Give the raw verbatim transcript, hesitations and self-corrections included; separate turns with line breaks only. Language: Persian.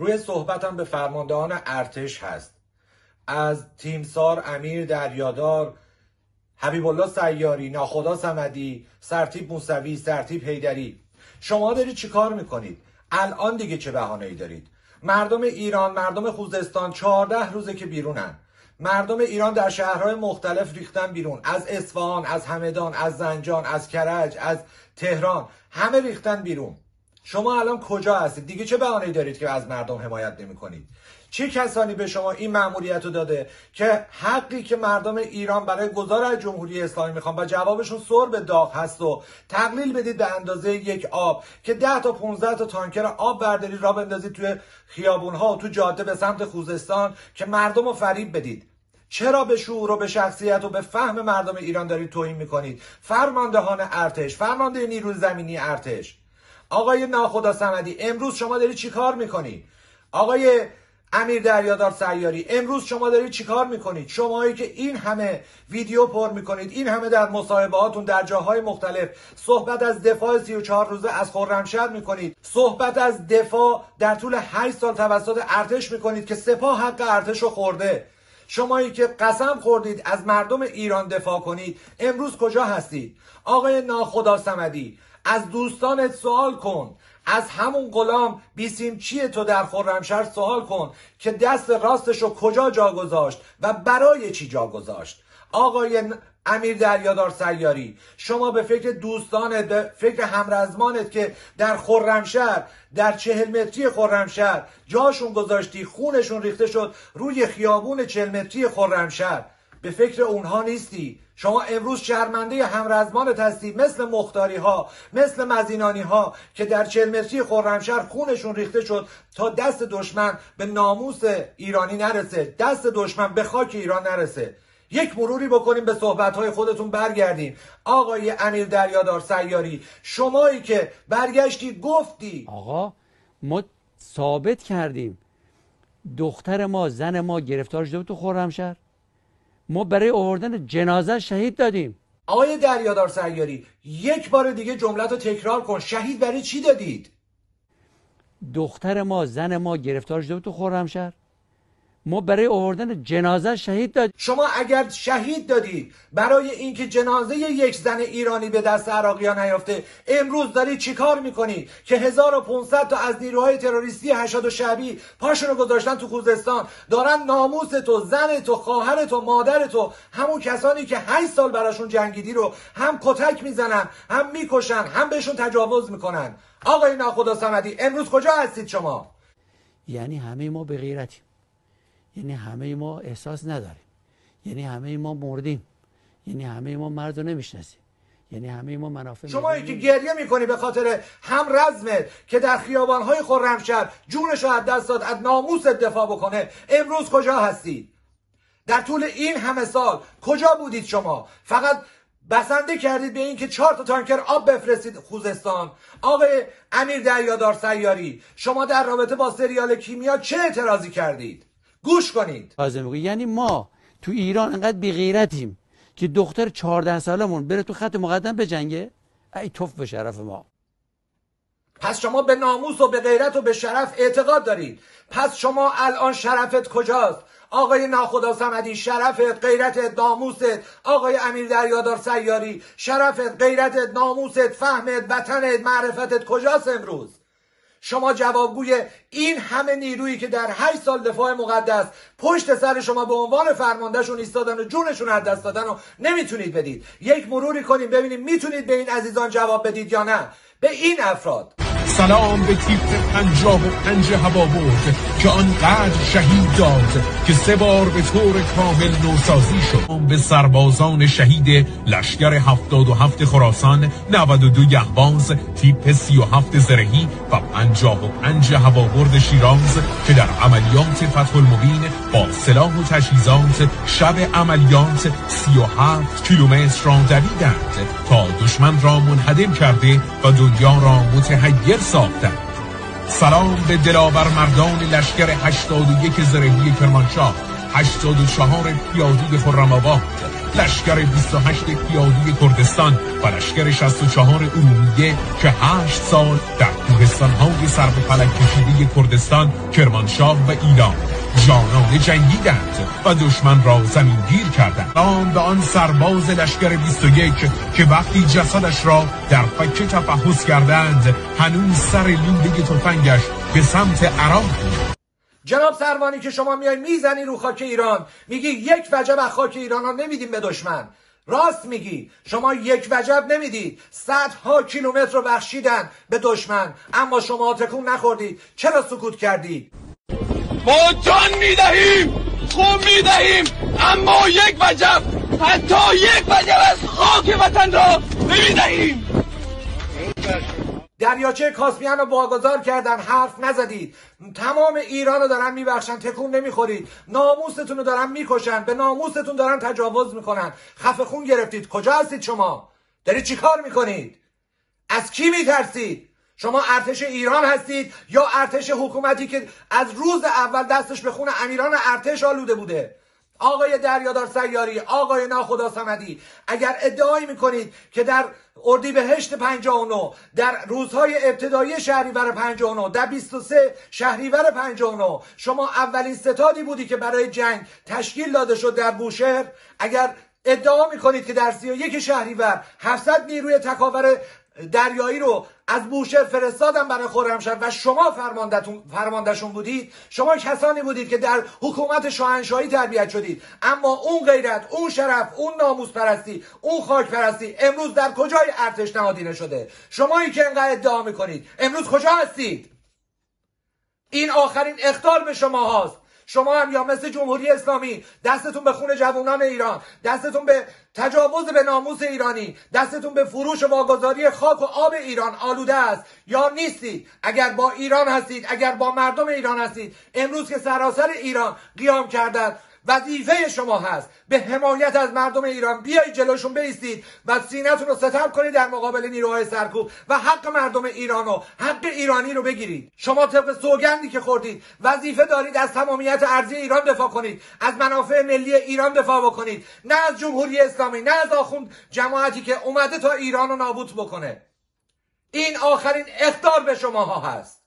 روی صحبتم به فرماندهان ارتش هست، از تیمسار امیر دریادار، حبیب الله سیاری، ناخدا صمدی، سرتیپ موسوی، سرتیپ حیدری. شما دارید چی کار میکنید؟ الان دیگه چه بهانه‌ای دارید؟ مردم ایران، مردم خوزستان چهارده روزه که بیرونن. مردم ایران در شهرهای مختلف ریختن بیرون، از اصفهان، از همدان، از زنجان، از کرج، از تهران، همه ریختن بیرون. شما الان کجا هستید؟ دیگه چه بهانه‌ای دارید که از مردم حمایت نمی‌کنید؟ چه کسانی به شما این مأموریت رو داده که حقی که مردم ایران برای گذار از جمهوری اسلامی میخوان و جوابشون سر به داغ هست و تقلیل بدید به اندازه یک آب که ده تا پانزده تا تانکر آب بردارید را بندازید توی خیابون‌ها و تو جاده به سمت خوزستان که مردم رو فریب بدید؟ چرا به شعور و به شخصیت و به فهم مردم ایران دارید توهین میکنید؟ فرماندهان ارتش، فرمانده نیروی زمینی ارتش، آقای ناخدا صمدی، امروز شما دارید چی کار میکنید؟ آقای امیر دریادار سیاری، امروز شما دارید چی کار میکنید؟ شمایی که این همه ویدیو پر میکنید، این همه در مصاحبهاتون در جاهای مختلف صحبت از دفاع سی و چهار روزه از خرمشهر میکنید، صحبت از دفاع در طول هشت سال توسط ارتش میکنید که سپاه حق ارتش رو خورده. شمایی که قسم خوردید از مردم ایران دفاع کنید، امروز کجا هستید؟ آقای ناخدا صمدی، از دوستانت سوال کن، از همون غلام بیسیمچی تو در خرمشهر سوال کن که دست راستش رو کجا جا گذاشت و برای چی جا گذاشت. آقای امیر دریادار سیاری، شما به فکر دوستانت، به فکر همرزمانت که در خرمشهر، در چهل متری خرمشهر جاشون گذاشتی، خونشون ریخته شد روی خیابون چهل متری خرمشهر، به فکر اونها نیستی؟ شما امروز شرمنده همرزمانت هستی، مثل مختاری ها، مثل مزینانی ها که در چهل متری خرمشهر خونشون ریخته شد تا دست دشمن به ناموس ایرانی نرسه، دست دشمن به خاک ایران نرسه. یک مروری بکنیم به صحبت‌های خودتون برگردیم. آقای امیر دریادار سیاری، شمایی که برگشتی گفتی
آقا ما ثابت کردیم دختر ما، زن ما گرفتار شده بود تو خرمشهر، ما برای آوردن جنازه شهید دادیم.
آقای دریادار سیاری، یک بار دیگه جملت رو تکرار کن، شهید برای چی دادید؟
دختر ما، زن ما گرفتار شده بود تو خرمشهر، ما برای آوردن جنازه شهید دادیم.
شما اگر شهید دادید برای اینکه جنازه یک زن ایرانی به دست عراقی‌ها نیافته، امروز دارید چیکار میکنید که هزار و پانصد تا از نیروهای تروریستی حشد و شعبی پاشون رو گذاشتن تو خوزستان، دارن ناموس تو، زن تو، خواهر تو، مادر تو، همون کسانی که هشت سال براشون جنگیدی رو هم کتک میزنن، هم میکشن، هم بهشون تجاوز میکنن. آقای ناخدا صمدی، امروز کجا هستید شما؟
یعنی همه ما به غیرتیم، یعنی همه ما احساس نداریم، یعنی همه ما مردیم، یعنی همه ما مرد رو نمیشناسیم، یعنی همه ما منافع.
شمایی که گریه میکنی به خاطر هم رزمت که در خیابانهای خرمشهر جونش رو از دست داد از ناموست دفاع بکنه، امروز کجا هستید؟ در طول این همه سال کجا بودید شما؟ فقط بسنده کردید به این که چهار تا تانکر آب بفرستید خوزستان. آقای امیر دریادار سیاری، شما در رابطه با سریال کیمیا چه اعتراضی کردید؟ گوش کنید.
یعنی ما تو ایران انقدر بی غیرتیم که دختر چهارده سالمون بره تو خط مقدم بجنگه؟ ای توف به شرف ما.
پس شما به ناموس و به غیرت و به شرف اعتقاد دارید. پس شما الان شرفت کجاست؟ آقای ناخدا صمدی، شرفت، غیرتت، ناموست. آقای امیر دریادار سیاری، شرفت، غیرتت، ناموست، فهمت، وطنت، معرفتت کجاست امروز؟ شما جوابگوی این همه نیرویی که در هشت سال دفاع مقدس پشت سر شما به عنوان فرماندهشون ایستادن و جونشون از دست دادن و نمیتونید بدید. یک مروری کنیم ببینیم میتونید به این عزیزان جواب بدید یا نه، به این افراد.
سلام به تیپ پنجاه و پنج هوابرد که آنقدر شهید داد که سه بار به طور کامل نوسازی شد. به سربازان شهید لشکر هفتاد و هفت خراسان، نود و دو یخباز، تیپ سی و هفت زرهی و پنجاه و پنج هوابرد شیراز که در عملیات فتح المبین با سلاح و تجهیزات شب عملیات سی و هفت کیلومتر را دویدند تا دشمن را منهدم کرده و دنیا را متحیر ساختند. سلام به دلاور مردان لشکر هشتاد و یک زرهی کرمانشاه، هشتاد و چهار پیاده خرم‌آباد، لشکر بیست و هشت پیادی کردستان و لشکر شصت و چهار ارومیه که هشت سال در کوهستان‌های سر به فلک کشیده کردستان، کرمانشاه و ایران جانانه جنگیدند و دشمن را زمینگیر کردند. آن به آن سرباز لشکر بیست و یک که وقتی جسدش را در فکه تفحص کردند هنوز سر لوله تفنگش به سمت عراق بود.
جناب سروانی که شما میای میزنی رو خاک ایران، میگی یک وجب از خاک ایران ها نمیدیم به دشمن. راست میگی، شما یک وجب نمیدید، صدها کیلومتر رو بخشیدن به دشمن، اما شما تکون نخوردید. چرا سکوت کردید؟
ما جان میدهیم، خون میدهیم، اما یک وجب، حتی یک وجب از خاک وطن را نمیدهیم.
دریاچه کاسپیان رو واگذار کردن، حرف نزدید. تمام ایران رو دارن میبخشن، تکون نمیخورید. ناموستون رو دارن میکشن، به ناموستون دارن تجاوز میکنن. خفه خون گرفتید. کجا هستید شما؟ دارید چی کار میکنید؟ از کی میترسید؟ شما ارتش ایران هستید یا ارتش حکومتی که از روز اول دستش به خون امیران ارتش آلوده بوده؟ آقای دریادار سیاری، آقای ناخدا صمدی، اگر ادعایی میکنید که در اردیبهشت پنجاه و نه، در روزهای ابتدایی شهریور پنجاه و نه، در بیست و سه شهریور پنجاه و نه شما اولین ستادی بودی که برای جنگ تشکیل داده شد در بوشهر، اگر ادعا میکنید که در سی و یک شهریور هفتصد نیروی تکاور دریایی رو از بوشهر فرستادن برای خرمشهر و شما فرماندهتون فرماندهشون بودید، شما کسانی بودید که در حکومت شاهنشاهی تربیت شدید، اما اون غیرت، اون شرف، اون ناموس پرستی، اون خاک پرستی امروز در کجای ارتش نهادینه شده؟ شمایی که انقدر ادعا میکنید امروز کجا هستید؟ این آخرین اخطار به شما هاست. شما هم یا مثل جمهوری اسلامی دستتون به خون جوانان ایران، دستتون به تجاوز به ناموس ایرانی، دستتون به فروش و واگذاری خاک و آب ایران آلوده است یا نیستید. اگر با ایران هستید، اگر با مردم ایران هستید، امروز که سراسر ایران قیام کردند، وظیفه شما هست به حمایت از مردم ایران بیایید جلوشون بایستید و سینه‌تون رو ستم کنید در مقابل نیروهای سرکوب و حق مردم ایران و حق ایرانی رو بگیرید. شما طبق سوگندی که خوردید وظیفه دارید از تمامیت ارضی ایران دفاع کنید، از منافع ملی ایران دفاع بکنید، نه از جمهوری اسلامی، نه از آخوند جماعتی که اومده تا ایران رو نابود بکنه. این آخرین اخطار به شماها هست.